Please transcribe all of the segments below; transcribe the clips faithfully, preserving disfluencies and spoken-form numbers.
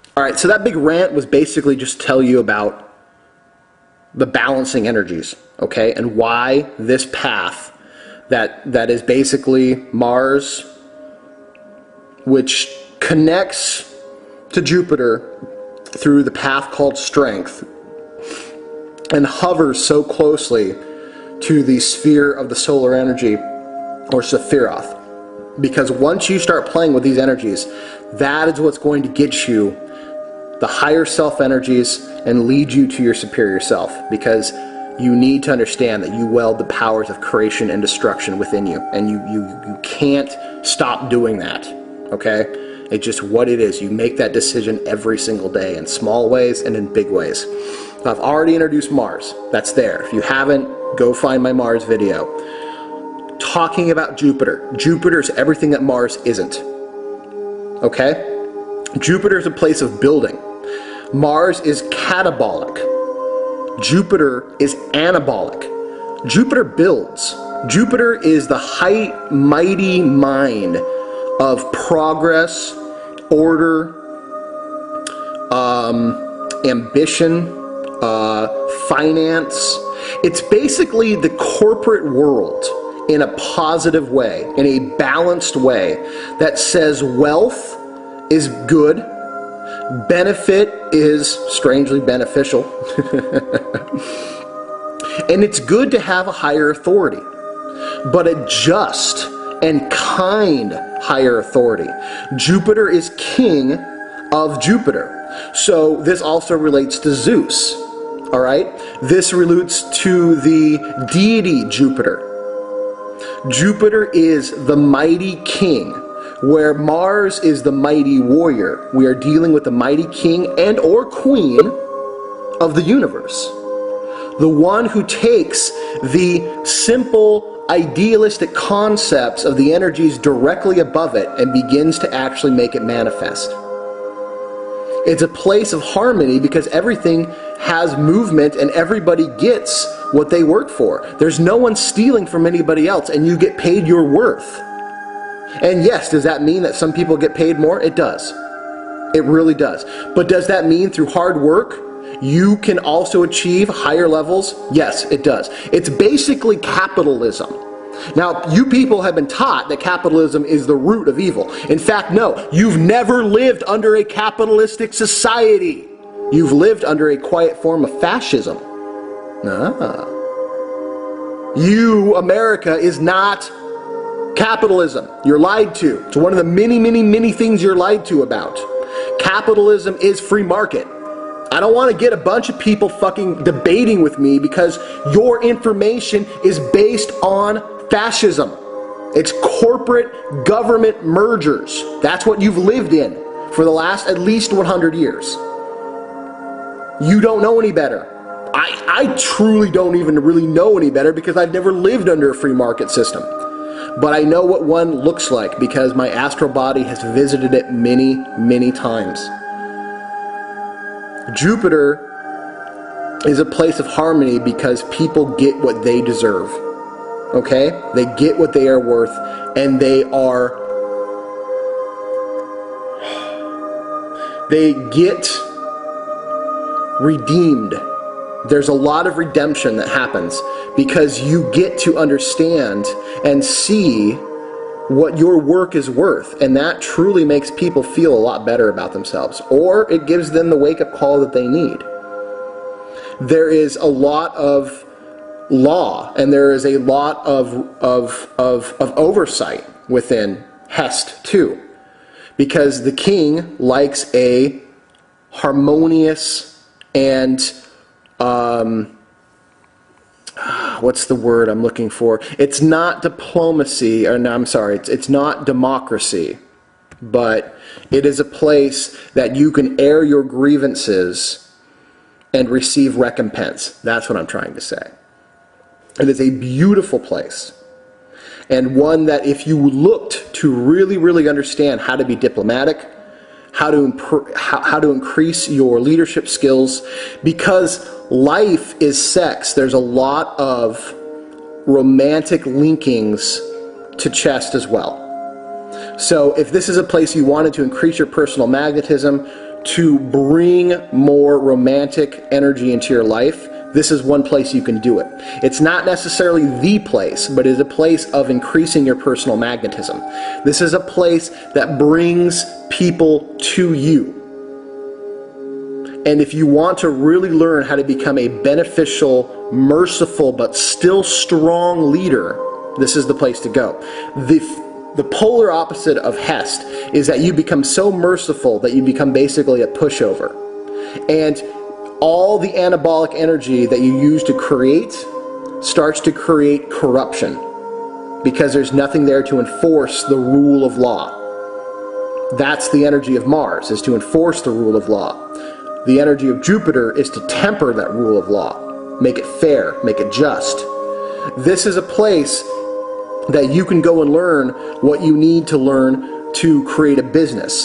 All right, so that big rant was basically just tell you about the balancing energies, okay, and why this path that that is basically Mars, which connects to Jupiter through the path called strength and hovers so closely to the sphere of the solar energy, or Sephiroth. Because once you start playing with these energies, that is what's going to get you the higher self energies and lead you to your superior self. Because you need to understand that you weld the powers of creation and destruction within you. And you, you, you can't stop doing that, okay? It's just what it is. You make that decision every single day in small ways and in big ways. I've already introduced Mars. That's there. If you haven't, go find my Mars video. Talking about Jupiter. Jupiter is everything that Mars isn't. Okay? Jupiter is a place of building. Mars is catabolic. Jupiter is anabolic. Jupiter builds. Jupiter is the high, mighty mind of progress, order, um, ambition, uh, finance. It's basically the corporate world in a positive way, in a balanced way, that says wealth is good, benefit is strangely beneficial, and it's good to have a higher authority, but a just and kind higher authority. Jupiter is king of Jupiter. So this also relates to Zeus. All right? This relates to the deity Jupiter. Jupiter is the mighty king, where Mars is the mighty warrior. We are dealing with the mighty king and or queen of the universe. The one who takes the simple idealistic concepts of the energies directly above it and begins to actually make it manifest. It's a place of harmony because everything has movement and everybody gets what they work for. There's no one stealing from anybody else, and you get paid your worth. And yes, does that mean that some people get paid more? It does. It really does. But does that mean through hard work you can also achieve higher levels? Yes, it does. It's basically capitalism. Now, you people have been taught that capitalism is the root of evil. In fact, no, you've never lived under a capitalistic society. You've lived under a quiet form of fascism. Ah. You, America, is not capitalism. You're lied to. It's one of the many, many, many things you're lied to about. Capitalism is free market. I don't want to get a bunch of people fucking debating with me because your information is based on fascism. It's corporate government mergers. That's what you've lived in for the last at least one hundred years. You don't know any better. I, I truly don't even really know any better because I've never lived under a free market system. But I know what one looks like because my astral body has visited it many, many times. Jupiter is a place of harmony because people get what they deserve. Okay? They get what they are worth, and they are... They get redeemed. There's a lot of redemption that happens because you get to understand and see what your work is worth, and that truly makes people feel a lot better about themselves, or it gives them the wake-up call that they need. There is a lot of law, and there is a lot of, of, of, of oversight within Hest too, because the king likes a harmonious and um, what's the word I'm looking for? It's not diplomacy, or no, I'm sorry, it's, it's not democracy, but it is a place that you can air your grievances and receive recompense. That's what I'm trying to say. It is a beautiful place, and one that if you looked to really, really understand how to be diplomatic, how to imp- how, how to increase your leadership skills, because life is sex. There's a lot of romantic linkings to chest as well. So if this is a place you wanted to increase your personal magnetism, to bring more romantic energy into your life, this is one place you can do it. It's not necessarily the place, but it is a place of increasing your personal magnetism. This is a place that brings people to you. And if you want to really learn how to become a beneficial, merciful, but still strong leader, this is the place to go. The, the polar opposite of Hest is that you become so merciful that you become basically a pushover. And all the anabolic energy that you use to create starts to create corruption, because there's nothing there to enforce the rule of law. That's the energy of Mars, is to enforce the rule of law. The energy of Jupiter is to temper that rule of law, make it fair, make it just. This is a place that you can go and learn what you need to learn to create a business,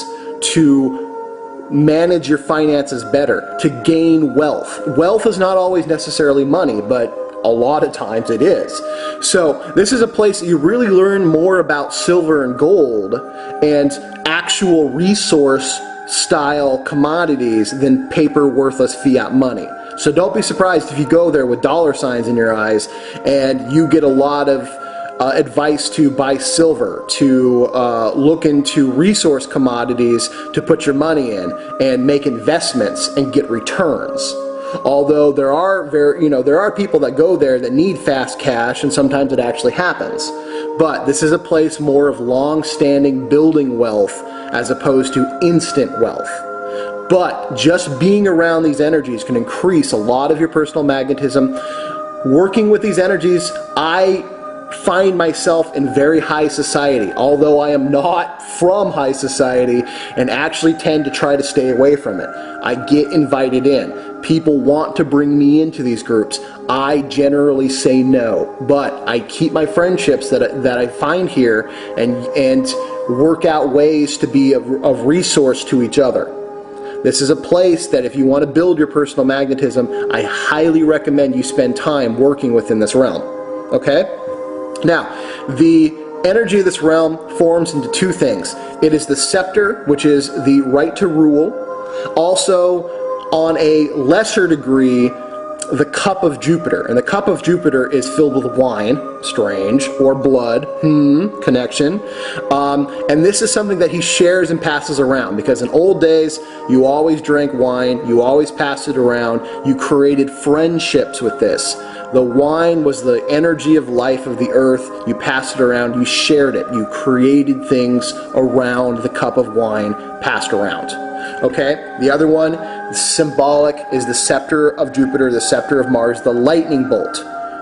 to manage your finances better, to gain wealth. Wealth is not always necessarily money, but a lot of times it is. So this is a place that you really learn more about silver and gold and actual resource style commodities than paper worthless fiat money. So don't be surprised if you go there with dollar signs in your eyes and you get a lot of uh, advice to buy silver, to uh, look into resource commodities to put your money in and make investments and get returns. Although there are very, you know, there are people that go there that need fast cash, and sometimes it actually happens. But this is a place more of long-standing building wealth as opposed to instant wealth. But just being around these energies can increase a lot of your personal magnetism. Working with these energies, I find myself in very high society, although I am not from high society and actually tend to try to stay away from it. I get invited in. People want to bring me into these groups. I generally say no, but I keep my friendships that I, that I find here and and work out ways to be of, of resource to each other. This is a place that if you want to build your personal magnetism, I highly recommend you spend time working within this realm. Okay? Now, the energy of this realm forms into two things. It is the scepter, which is the right to rule. Also, on a lesser degree, the cup of Jupiter. And the cup of Jupiter is filled with wine, strange, or blood, hmm, connection. Um, and this is something that he shares and passes around, because in old days, you always drank wine, you always passed it around, you created friendships with this. The wine was the energy of life of the earth. You passed it around, you shared it, you created things around the cup of wine passed around. Okay, the other one, symbolic, is the scepter of Jupiter, the scepter of Mars, the lightning bolt.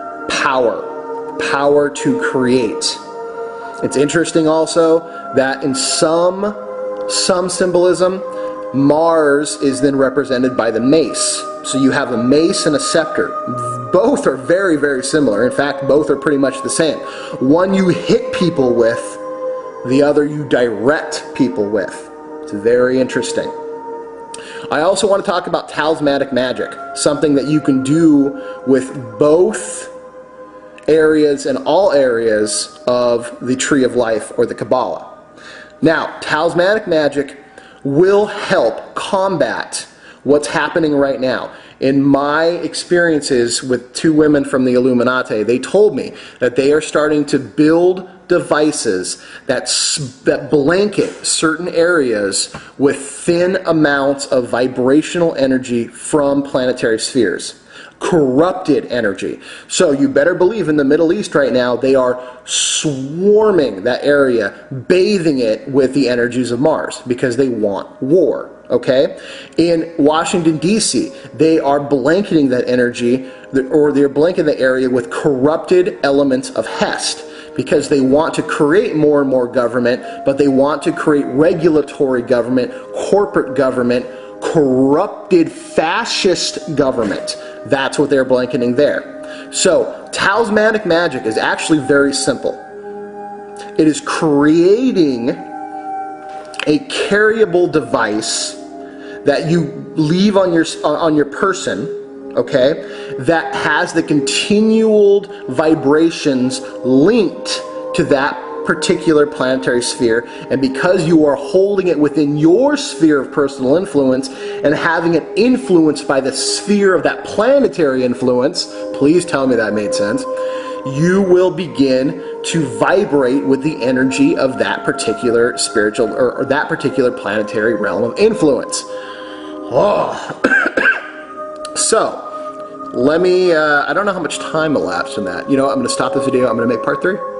Power. Power to create. It's interesting also that in some, some symbolism, Mars is then represented by the mace. So you have a mace and a scepter. Both are very, very similar. In fact, both are pretty much the same. One you hit people with, the other you direct people with. It's very interesting. I also want to talk about talismanic magic, something that you can do with both areas and all areas of the Tree of Life or the Kabbalah. Now, talismanic magic will help combat what's happening right now. In my experiences with two women from the Illuminati, they told me that they are starting to build devices that, that blanket certain areas with thin amounts of vibrational energy from planetary spheres. Corrupted energy. So you better believe in the Middle East right now, they are swarming that area, bathing it with the energies of Mars because they want war. Okay? In Washington, D C, they are blanketing that energy, or they're blanketing the area with corrupted elements of Hest, because they want to create more and more government, but they want to create regulatory government, corporate government, corrupted fascist government. That's what they're blanketing there. So, talismanic magic is actually very simple. It is creating a carryable device that you leave on your on your person, okay, that has the continual vibrations linked to that particular planetary sphere, and because you are holding it within your sphere of personal influence and having it influenced by the sphere of that planetary influence, please tell me that made sense, you will begin to vibrate with the energy of that particular spiritual or, or that particular planetary realm of influence. Oh. So, let me, uh, I don't know how much time elapsed in that. You know, I'm going to stop this video. I'm going to make part three.